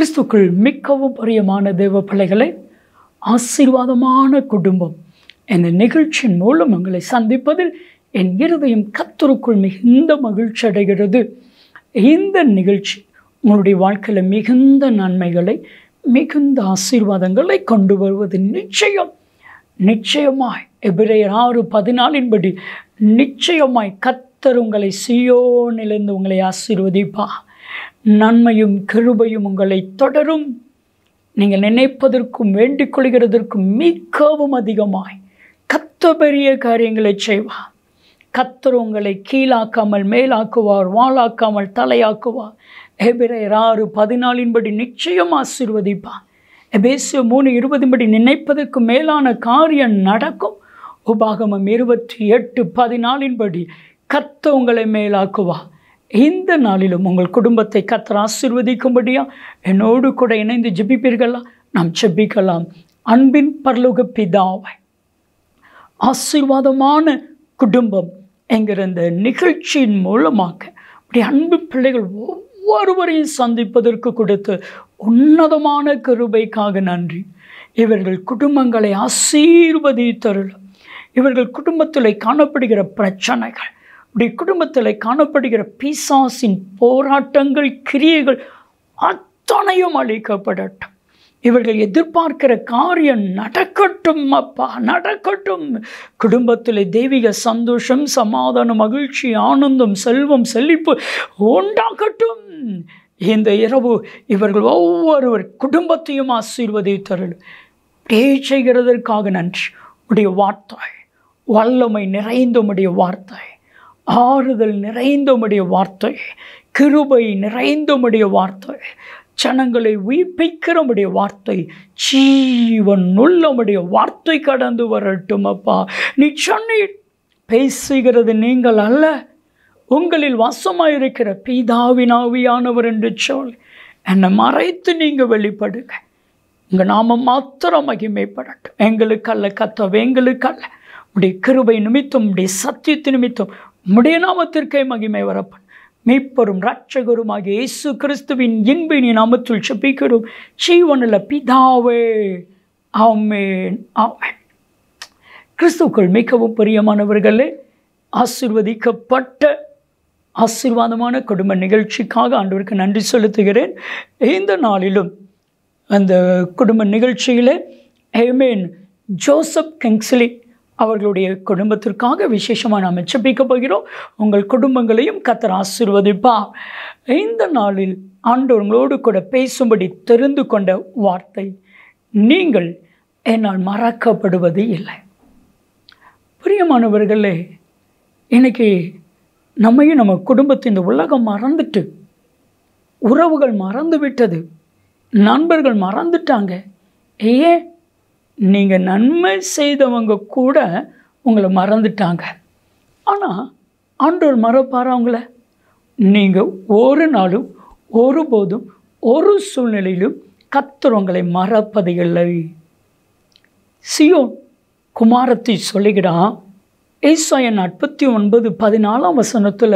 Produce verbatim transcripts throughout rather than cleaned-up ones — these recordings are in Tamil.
கிறிஸ்துக்குள் மிகவும் பிரியமான தேவ பிள்ளைகளை, ஆசீர்வாதமான குடும்பம் என்ற நிகழ்ச்சியின் மூலம் உங்களை சந்திப்பதில் என் இருதயம் கர்த்தருக்குள் மிகுந்த மகிழ்ச்சி அடைகிறது. இந்த நிகழ்ச்சி உங்களுடைய வாழ்க்கையில் மிகுந்த நன்மைகளை, மிகுந்த ஆசீர்வாதங்களை கொண்டு வருவது நிச்சயம். நிச்சயமாய் எபிரேயர் ஆறு பதினாலின்படி நிச்சயமாய் கர்த்தர் உங்களை சீயோனிலிருந்து உங்களை ஆசீர்வதிப்பார். நன்மையும் கிருபையும் உங்களை தொடரும். நீங்கள் நினைப்பதற்கும் வேண்டிக் கொள்கிறதற்கும் மிகவும் அதிகமாய் கர்த்தர் பெரிய காரியங்களை செய்வார். கர்த்தர் உங்களை கீழாக்காமல் மேலாக்குவார், வாளாக்காமல் தலையாக்குவார். எபிரேயர் ஆறு பதினாலின்படி நிச்சயம் ஆசீர்வதிப்பார். எபேசியர் மூணு இருபதின்படி நினைப்பதற்கு மேலான காரியம் நடக்கும். உபாகமம் இருபத்தி எட்டு பதினாலின்படி கர்த்தர் உங்களை மேலாக்குவார். இந்த நாளிலும் உங்கள் குடும்பத்தை கர்த்தர் ஆசீர்வதிக்கும்படியா என்னோடு கூட இணைந்து ஜெபிப்பீர்களா? நாம் ஜெபிக்கலாம். அன்பின் பரலோக பிதாவே, ஆசீர்வாதமான குடும்பம் என்கிற இந்த நிகழ்ச்சியின் மூலமாக அப்படி அன்பு பிள்ளைகள் ஒவ்வொருவரையும் சந்திப்பதற்கு கொடுத்து உன்னதமான கிருபைக்காக நன்றி. இவர்கள் குடும்பங்களை ஆசீர்வதித்தருளும். இவர்கள் குடும்பத்தில் காணப்படுகிற பிரச்சனைகள், இப்படி குடும்பத்தில் காணப்படுகிற பிசாசின் போராட்டங்கள், கிரியைகள் அத்தனையும் அழிக்கப்படட்டும். இவர்கள் எதிர்பார்க்கிற காரியம் நடக்கட்டும் அப்பா, நடக்கட்டும். குடும்பத்தில் தெய்வீக சந்தோஷம், சமாதானம், மகிழ்ச்சி, ஆனந்தம், செல்வம், செழிப்பு உண்டாகட்டும். இந்த இரவு இவர்கள் ஒவ்வொருவர் குடும்பத்தையும் ஆசீர்வதித்தருள். அப்படியே செய்கிறதற்காக நன்றி. உடைய வார்த்தை வல்லமை நிறைந்த உடைய வார்த்தை, ஆறுதல் நிறைந்த உடைய வார்த்தை, கிருபை நிறைந்த உடைய வார்த்தை, ஜனங்களை உயிர்ப்பிக்கிற உடைய வார்த்தை, ஜீவன் உள்ள உடைய வார்த்தை கடந்து வரட்டும் அப்பா. நீ சொன்னீர், பேசுகிறது நீங்கள் அல்ல, உங்களில் வசமாயிருக்கிற பிதாவின் ஆவியானவர் என்று சொல். என்னை மறைத்து நீங்கள் வெளிப்படுங்க. உங்கள் நாமம் மாத்திரம் மகிமைப்படட்டும். எங்களுக்கு அல்ல கர்த்தாவே, எங்களுக்கு அல்ல. உடைய கிருபை நிமித்தம், உடைய சத்தியத்து நிமித்தம் உம்முடைய நாமத்திற்கே மகிமை வரப்படும். மீட்பரும் இரட்சகருமாகிய இயேசு கிறிஸ்துவின் இன்பின் நாமத்தில் ஜெபிக்கிறோம் ஜீவனுள்ள பிதாவே, ஆமென், ஆமென். கிறிஸ்துவுக்குள் மிகவும் பிரியமானவர்களே, ஆசீர்வதிக்கப்பட்ட ஆசீர்வாதமான குடும்ப நிகழ்ச்சிக்காக ஆண்டவருக்கு நன்றி செலுத்துகிறேன். இந்த நாளிலும் அந்த குடும்ப நிகழ்ச்சியில் ஆமென் ஜோசப் கிங்ஸ்லி அவர்களுடைய குடும்பத்திற்காக விசேஷமாக நாம் ஜெபிக்க போகிறோம். உங்கள் குடும்பங்களையும் கர்த்தர் ஆசீர்வதிப்பார். இந்த நாளில் ஆண்டவர் உங்களோடு கூட பேசும்படி தெரிந்து கொண்ட வார்த்தை, நீங்கள் என்னால் மறக்கப்படுவது இல்லை. பிரியமானவர்களே, இன்னைக்கு நம்மையும் நம்ம குடும்பத்தை இந்த உலகம் மறந்துட்டு, உறவுகள் மறந்து விட்டது, நண்பர்கள் மறந்துட்டாங்க. ஏன்? நீங்கள் நன்மை செய்தவங்க கூட உங்களை மறந்துட்டாங்க. ஆனால் ஆண்டவர் மறப்பாரா அவங்கள? நீங்கள் ஒரு நாளும் ஒருபோதும் ஒரு சூழ்நிலையிலும் கர்த்தர் உங்களை மறப்பது இல்லை. சியோன் குமாரத்தை சொல்லுகிறான். ஏசாயா நாற்பத்தி ஒன்பது பதினாலாம் வசனத்தில்,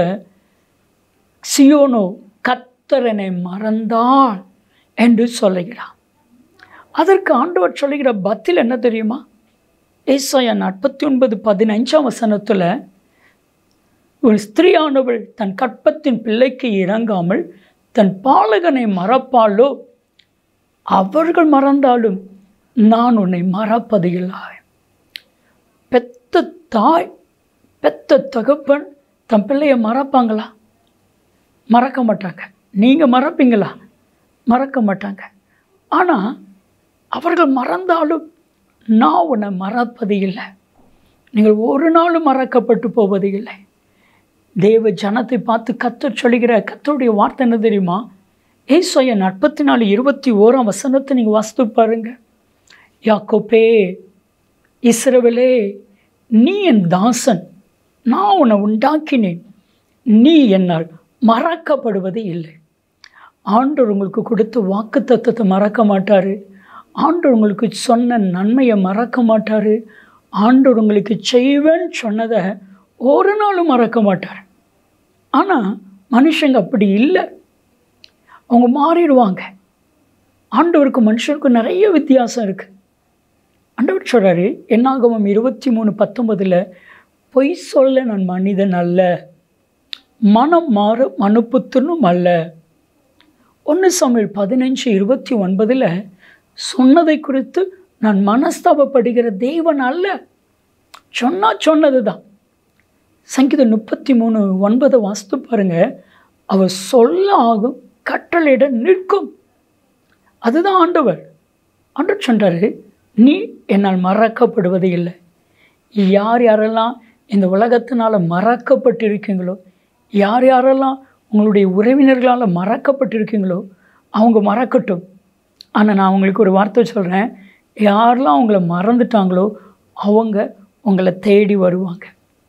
சியோனோ கர்த்தரனை மறந்தாள் என்று சொல்லுகிறான். அதற்கு ஆண்டவர் சொல்லுகிற பதில் என்ன தெரியுமா? ஏசாயா நாற்பத்தி ஒன்பது பதினைஞ்சாம் வசனத்தில், ஒரு ஸ்திரீயானவள் தன் கற்பத்தின் பிள்ளைக்கு இறங்காமல் தன் பாலகனை மறப்பாளோ? அவர்கள் மறந்தாலும் நான் உன்னை மறப்பது இல்லை. பெத்த தாய், பெத்த தகப்பன் தன் பிள்ளையை மறப்பாங்களா? மறக்க மாட்டாங்க. நீங்கள் மறப்பீங்களா? மறக்க மாட்டாங்க. ஆனால் அவர்கள் மறந்தாலும் நான் உன்னை மறப்பது இல்லை. நீங்கள் ஒரு நாளும் மறக்கப்பட்டு போவது இல்லை. தேவ ஜனத்தை பார்த்து கர்த்தர் சொல்லுகிற கர்த்தருடைய வார்த்தை என்ன தெரியுமா? ஏசாயா நாற்பத்தி நாலு இருபத்தி ஓராம் வசனத்தை நீங்கள் வாசித்து பாருங்க. யாக்கோபே, இஸ்ரவேலே, நீ என் தாசன், நான் உன்னை உண்டாக்கினேன், நீ என்னால் மறக்கப்படுவது இல்லை. ஆண்டவர் உங்களுக்கு கொடுத்த வாக்கு தத்தத்தை மறக்க மாட்டார். ஆண்டவர் உங்களுக்கு சொன்ன நன்மையை மறக்க மாட்டார். ஆண்டவர் உங்களுக்கு செய்வேன்னு சொன்னதை ஒரு நாளும் மறக்க மாட்டார். ஆனால் மனுஷங்க அப்படி இல்லை. அவங்க மாறிடுவாங்க. ஆண்டவருக்கும் மனுஷனுக்கும் நிறைய வித்தியாசம் இருக்குது. ஆண்டவர் சொல்கிறாரு என்னாகமம் இருபத்தி மூணு பத்தொன்பதில், பொய் சொல்ல நான் மனிதன் அல்ல, மனம் மாற மனுப்புத்தனும் அல்ல. ஒன்று சாமுவேல் பதினஞ்சு இருபத்தி ஒன்பதில், சொன்னதை குறித்து நான் மனஸ்தாபப்படுகிற தேவன் அல்ல. சொன்னா சொன்னது தான். சங்கீதம் முப்பத்தி மூணு ஒன்பதை வாசித்து பாருங்க, அவர் சொல்ல ஆகும், கட்டளையிட நிற்கும். அதுதான் ஆண்டவர். ஆண்டவர் சொல்றாரு, நீ என்னால் மறக்கப்படுவது இல்லை. யார் யாரெல்லாம் இந்த உலகத்தினால் மறக்கப்பட்டிருக்கீங்களோ, யார் யாரெல்லாம் உங்களுடைய உறவினர்களால் மறக்கப்பட்டிருக்கீங்களோ அவங்க மறக்கட்டும். ஆனால் நான் அவங்களுக்கு ஒரு வார்த்தை சொல்கிறேன், யாரெல்லாம் அவங்கள மறந்துட்டாங்களோ அவங்க உங்களை தேடி வருவாங்க.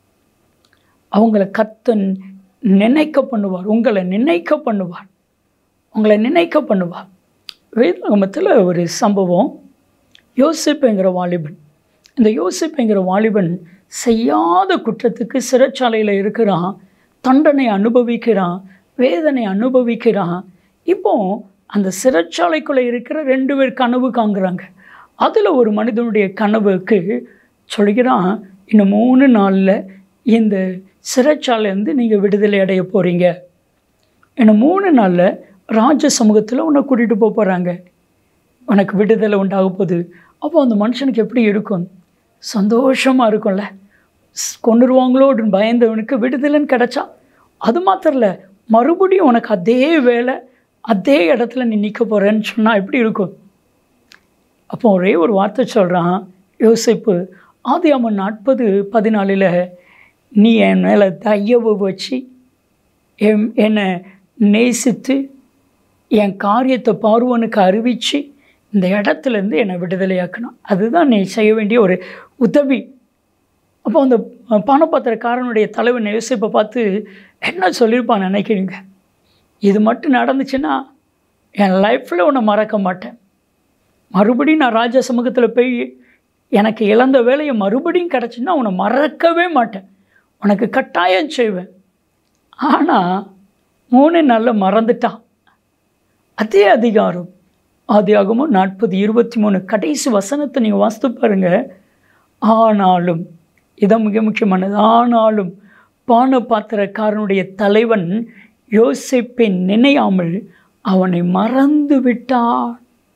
அவங்கள கத்த நினைக்க பண்ணுவார், உங்களை நினைக்க பண்ணுவார், உங்களை நினைக்க பண்ணுவார். வேதாகமத்தில் ஒரு சம்பவம், யோசேப்புங்கிற வாலிபன். இந்த யோசேப்புங்கிற வாலிபன் செய்யாத குற்றத்துக்கு சிறைச்சாலையில் இருக்கிறான், தண்டனை அனுபவிக்கிறான், வேதனை அனுபவிக்கிறான். இப்போ அந்த சிறைச்சாலைக்குள்ளே இருக்கிற ரெண்டு பேர் கனவு காண்கிறாங்க. அதில் ஒரு மனிதனுடைய கனவுக்கு சொல்கிறான், இன்னும் மூணு நாளில் இந்த சிறைச்சாலையிலேருந்து நீங்கள் விடுதலை அடைய போகிறீங்க, இன்னும் மூணு நாளில் ராஜ சமூகத்தில் உன்னை கூட்டிகிட்டு போக போகிறாங்க, உனக்கு விடுதலை உண்டாக போகுது. அப்போ அந்த மனுஷனுக்கு எப்படி இருக்கும்? சந்தோஷமாக இருக்கும்ல. கொண்டுருவாங்களோ அப்படின்னு பயந்தவனுக்கு விடுதலைன்னு கிடச்சா, அது மாத்திரம் இல்லை, மறுபடியும் உனக்கு அதே வேலை அதே இடத்துல நீ நிற்க போகிறேன்னு சொன்னால் எப்படி இருக்கும்? அப்போ ஒரே ஒரு வார்த்தை சொல்கிறான் யோசேப்பு, ஆதியாகமம் நாற்பது பதினாலில், நீ என் மேலே தயவு வச்சு என் என்னை நேசித்து என் காரியத்தை பார்வனுக்கு அறிவித்து இந்த இடத்துலேருந்து என்னை விடுதலையாக்கணும், அதுதான் நீ செய்ய வேண்டிய ஒரு உதவி. அப்போ அந்த பானபாத்திரக்காரனுடைய தலைவன் யோசேப்பை பார்த்து என்ன சொல்லியிருப்பான் நினைக்கிறீங்க? இது மட்டும் நடந்துச்சுன்னா என் லைஃப்பில் உன்னை மறக்க மாட்டேன், மறுபடியும் நான் ராஜ சமூகத்தில் போய் எனக்கு இழந்த வேலையை மறுபடியும் கிடச்சின்னா உன்னை மறக்கவே மாட்டேன், உனக்கு கட்டாயம் செய்வேன். ஆனால் மூணு நாளில் மறந்துட்டான். அதே அதிகாரம் ஆதியாகமம் நாற்பது இருபத்தி மூணு கடைசி வசனத்தை நீங்கள் வாசித்து பாருங்கள். ஆனாலும், இதான் மிக முக்கியமானது, ஆனாலும் பானபாத்திரக்காரனுடைய தலைவன் யோசேப்பை நினையாமல் அவனை மறந்து விட்டான்.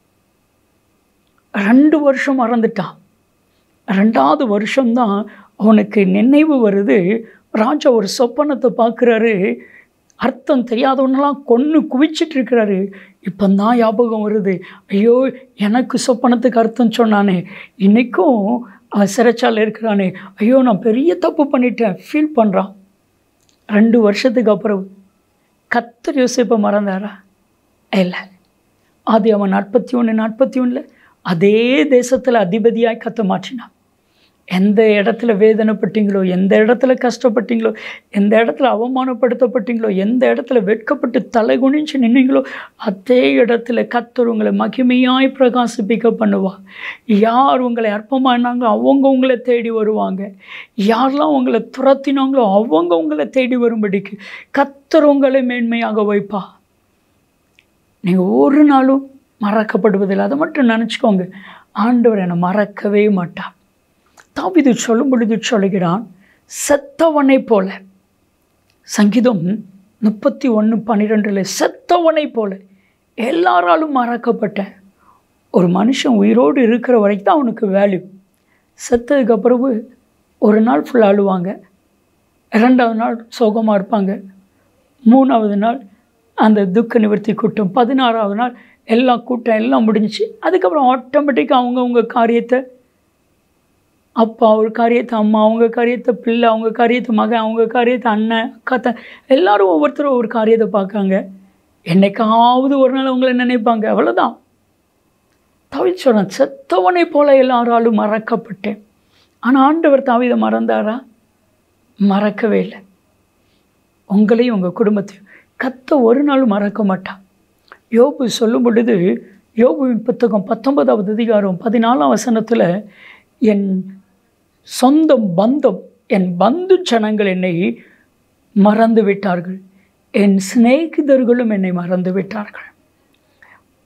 ரெண்டு வருஷம் மறந்துட்டான். ரெண்டாவது வருஷம்தான் அவனுக்கு நினைவு வருது. ராஜா ஒரு சொப்பனத்தை பார்க்குறாரு, அர்த்தம் தெரியாதவனெல்லாம் கொன்று குவிச்சிட்டு இருக்கிறாரு. இப்போ தான் ஞாபகம் வருது, ஐயோ எனக்கு சொப்பனத்துக்கு அர்த்தம் சொன்னானே, இன்றைக்கும் அவன் சிறைச்சாலையில் இருக்கிறானே, ஐயோ நான் பெரிய தப்பு பண்ணிட்டேன் ஃபீல் பண்ணுறான். ரெண்டு வருஷத்துக்கு அப்புறம் கர்த்தர் யோசேப்பை மறந்தாரா? இல்லை. ஆதி அவன் நாற்பத்தி ஒன்று நாற்பத்தி ஒன்றில் அதே தேசத்தில் அதிபதியாய் கத்த மாற்றினான். எந்த இடத்துல வேதனைப்பட்டீங்களோ, எந்த இடத்துல கஷ்டப்பட்டீங்களோ, எந்த இடத்துல அவமானப்படுத்தப்பட்டீங்களோ, எந்த இடத்துல வெட்கப்பட்டு தலை குனிஞ்சு நின்னீங்களோ, அதே இடத்துல கர்த்தர் உங்களை மகிமையாய் பிரகாசிப்பிக்க பண்ணுவா. யார் உங்களை அற்பமானாங்களோ அவங்க உங்களை தேடி வருவாங்க. யாரெல்லாம் உங்களை துரத்தினாங்களோ அவங்க உங்களை தேடி வரும்படிக்கு கர்த்தர் உங்களை மேன்மையாக வைப்பா. நீங்கள் ஒரு நாளும் மறக்கப்படுவதில்லை, அதை மட்டும் நினச்சிக்கோங்க. ஆண்டவர் என்னை மறக்கவே மாட்டார். தாவீது சொல்லும் பொழுது சொல்லுகிறான், செத்தவனை போல. சங்கீதம் முப்பத்தி ஒன்று பன்னிரெண்டில், செத்தவனை போல எல்லாராலும் மறக்கப்பட்டேன். ஒரு மனுஷன் உயிரோடு இருக்கிற வரைக்கும் தான் அவனுக்கு வேல்யூ. செத்ததுக்கு அப்புறம் ஒரு நாள் ஃபுல்லாக அழுவாங்க, இரண்டாவது நாள் சோகமாக இருப்பாங்க, மூணாவது நாள் அந்த துக்க நிவர்த்தி கூட்டம், பதினாறாவது நாள் எல்லா கூட்டம் எல்லாம் முடிஞ்சிச்சு. அதுக்கப்புறம் ஆட்டோமேட்டிக்காக அவங்கவுங்க காரியத்தை, அப்பா ஒரு காரியத்தை, அம்மா அவங்க காரியத்தை, பிள்ளை அவங்க காரியத்தை, மகன் அவங்க காரியத்தை, அண்ணன் அக்கா, எல்லோரும் ஒவ்வொருத்தரும் ஒரு காரியத்தை பார்க்காங்க. என்னைக்காவது ஒரு நாள் அவங்கள நினைப்பாங்க, அவ்வளோதான். தாவீது சொல்கிறான், செத்தவனை போல எல்லாராலும் மறக்கப்பட்டேன். ஆனால் ஆண்டவர் தாவீதை மறந்தாரா? மறக்கவே இல்லை. உங்களையும் உங்கள் குடும்பத்தையும் கத்த ஒரு நாள் மறக்க மாட்டான். யோபு சொல்லும் பொழுது, யோபுவின் புத்தகம் பத்தொன்பதாவது அதிகாரம் பதினாலாம் வசனத்தில், என் சொந்த பந்தம், என் பந்து ஜனங்கள் என்னை மறந்து விட்டார்கள், என் சிநேகிதர்களும் என்னை மறந்து விட்டார்கள்.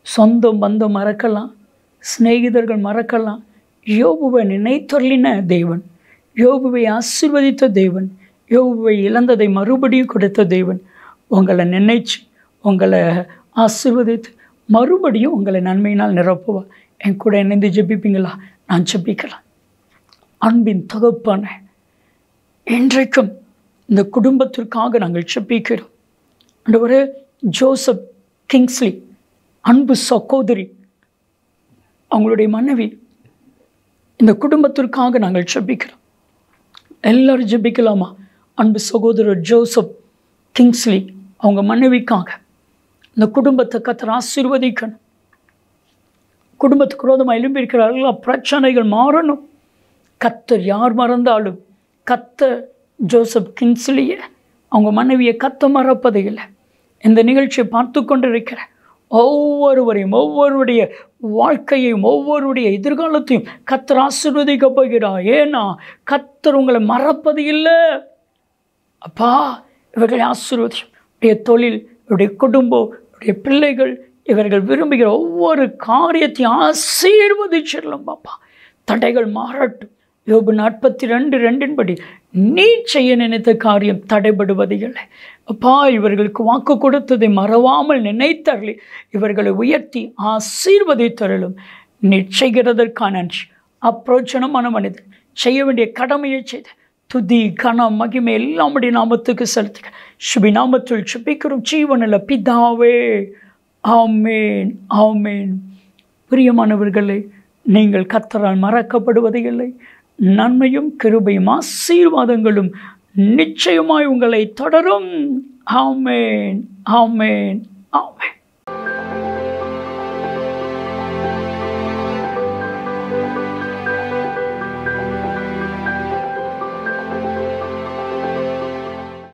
சொந்தம் பந்தம் மறக்கலாம், சிநேகிதர்கள் மறக்கலாம். யோபுவை நினைத்தருளின தேவன், யோபுவை ஆசீர்வதித்த தேவன், யோபுவை இழந்ததை மறுபடியும் கொடுத்த தேவன் உங்களை நினைச்சு உங்களை ஆசீர்வதித்து மறுபடியும் உங்களை நன்மையினால் நிரப்புவார். என் கூட இணைந்து ஜெபிப்பீங்களா? நான் ஜெபிக்கலாம். அன்பின் தகப்பன, இன்றைக்கும் இந்த குடும்பத்திற்காக நாங்கள் ஜெபிக்கிறோம். ஆண்டவரே, ஜோசப் கிங்ஸ்லி அன்பு சகோதரி, அவங்களுடைய மனைவி, இந்த குடும்பத்திற்காக நாங்கள் ஜெபிக்கிறோம். எல்லாரும் ஜெபிக்கலாமா? அன்பு சகோதரர் ஜோசப் கிங்ஸ்லி அவங்க மனைவிக்காக இந்த குடும்பத்தை கர்த்தர் ஆசீர்வதிக்கணும். குடும்பத்துக்கு விரோதமாக எழும்பியிருக்கிற எல்லா பிரச்சனைகள் மாறணும். கர்த்தர் யார் மறந்தாலும் கர்த்தர் ஜோசப் கிங்ஸ்லியை அவங்க மனைவியை கர்த்தர் மறப்பது இல்லை. இந்த நிகழ்ச்சியை பார்த்து கொண்டிருக்கிற ஒவ்வொருவரையும், ஒவ்வொருடைய வாழ்க்கையையும், ஒவ்வொருடைய எதிர்காலத்தையும் கர்த்தர் ஆசீர்வதிக்க போகிறார். ஏன்னா கர்த்தர் உங்களை மறப்பது இல்லை. அப்பா, இவர்களை ஆசீர்வதியும். உடைய தொழில், இவருடைய குடும்பம், இவருடைய பிள்ளைகள், இவர்கள் விரும்புகிற ஒவ்வொரு காரியத்தையும் ஆசீர்வதிச்சிடலாம். பாப்பா, தடைகள் மாறட்டும். யோபு நாற்பத்தி ரெண்டு ரெண்டின் படி நீ செய்ய நினைத்த காரியம் தடைபடுவது இல்லை. அப்பா, இவர்களுக்கு வாக்கு கொடுத்ததை மறவாமல் நினைத்தருளி இவர்களை உயர்த்தி ஆசீர்வதித்தருளும். நீ செய்கிறதற்கான நன்றி. அப்பிரோஜனமான மனிதன் செய்ய வேண்டிய கடமையை செய்த துதி கனம் மகிமை எல்லாம் உம்முடைய நாமத்துக்கு செலுத்துக. சுபி நாமத்தில் சுபிக்கிறோம் ஜீவனில் பிதாவே. ஆமேன், ஆமேன். பிரியமானவர்களே, நீங்கள் கர்த்தரால் மறக்கப்படுவது இல்லை. நன்மையும் கிருபையும் ஆசீர்வாதங்களும் நிச்சயமாய் உங்களை தொடரும். ஆமேன், ஆமேன், ஆமேன்.